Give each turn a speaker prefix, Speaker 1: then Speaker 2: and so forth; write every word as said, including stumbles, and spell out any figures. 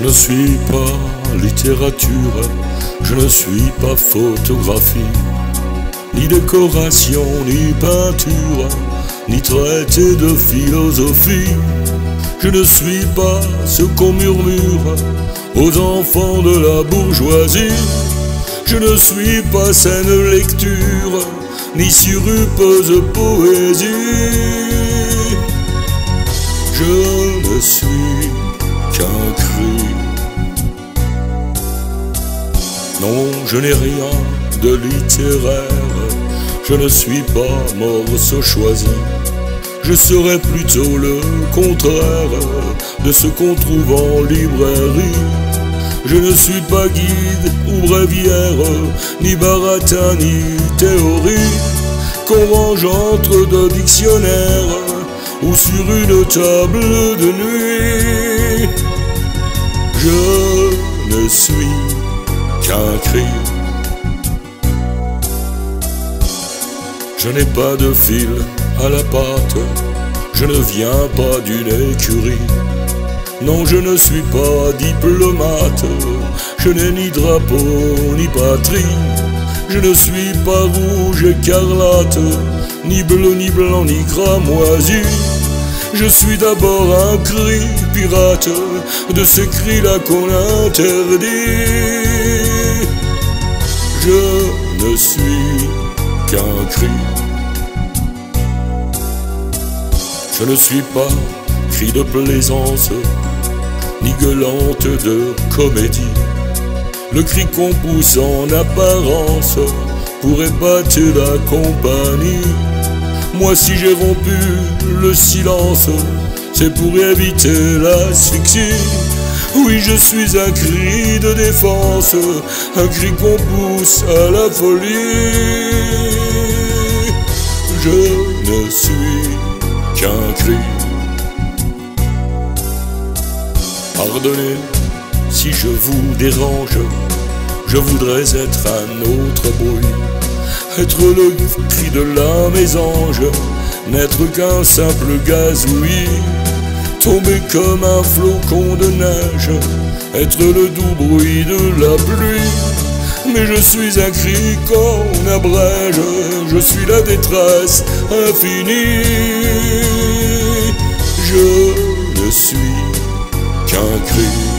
Speaker 1: ne suis pas littérature, je ne suis pas photographie, ni décoration, ni peinture, ni traité de philosophie. Je ne suis pas ce qu'on murmure aux enfants de la bourgeoisie. Je ne suis pas saine lecture, ni sirupeuse poésie. Je ne suis qu'un cri. Non, je n'ai rien de littéraire, je ne suis pas morceau choisi. Je serais plutôt le contraire de ce qu'on trouve en librairie. Je ne suis pas guide ou bréviaire, ni baratin, ni théorie qu'on range entre deux dictionnaires ou sur une table de nuit. Je ne suis qu'un cri. Je n'ai pas de fil à la patte, je ne viens pas d'une écurie. Non, je ne suis pas diplomate, je n'ai ni drapeau ni patrie. Je ne suis pas rouge écarlate, ni bleu, ni blanc, ni cramoisi. Je suis d'abord un cri pirate, de ces cris-là qu'on interdit. Je ne suis qu'un cri. Je ne suis pas cri de plaisance, ni gueulante de comédie. Le cri qu'on pousse en apparence pour épater la compagnie. Moi, si j'ai rompu le silence, c'est pour éviter l'asphyxie. Oui, je suis un cri de défense, un cri qu'on pousse à la folie. Je ne suis qu'un cri. Pardonnez si je vous dérange, je voudrais être un autre bruit, être le cri de la mésange, n'être qu'un simple gazouillis, tomber comme un flocon de neige, être le doux bruit de la pluie. Mais je suis un cri qu'on abrège, je suis la détresse infinie. Je ne suis qu'un cri.